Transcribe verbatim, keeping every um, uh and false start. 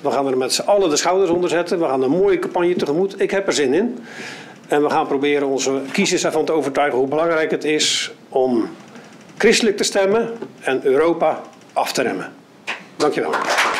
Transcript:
We gaan er met z'n allen de schouders onder zetten. We gaan een mooie campagne tegemoet. Ik heb er zin in. En we gaan proberen onze kiezers ervan te overtuigen hoe belangrijk het is om christelijk te stemmen en Europa af te remmen. Dank je wel.